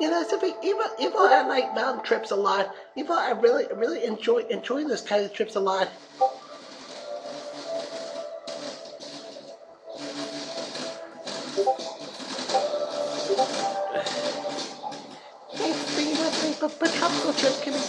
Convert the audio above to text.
Sophie, even though I like mountain trips a lot, even though I really enjoy this kind of trips a lot. But tropical trips can be